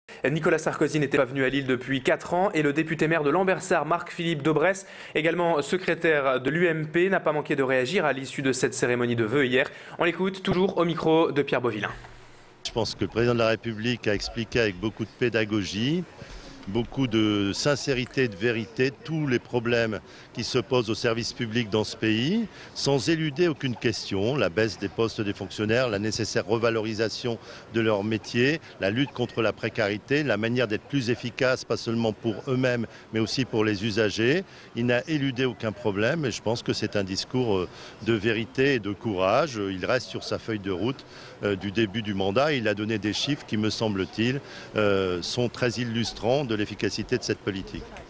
Nicolas Sarkozy n'était pas venu à Lille depuis 4 ans et le député maire de Lambersart, Marc-Philippe Daubresse, également secrétaire de l'UMP, n'a pas manqué de réagir à l'issue de cette cérémonie de vœux hier. On l'écoute toujours au micro de Pierre Beauvillain. Je pense que le président de la République a expliqué avec beaucoup de pédagogie, beaucoup de sincérité et de vérité tous les problèmes qui se posent au service public dans ce pays, sans éluder aucune question, la baisse des postes des fonctionnaires, la nécessaire revalorisation de leur métier, la lutte contre la précarité, la manière d'être plus efficace, pas seulement pour eux-mêmes, mais aussi pour les usagers. Il n'a éludé aucun problème et je pense que c'est un discours de vérité et de courage. Il reste sur sa feuille de route du début du mandat. Il a donné des chiffres qui, me semble-t-il, sont très illustrants de l'efficacité de cette politique.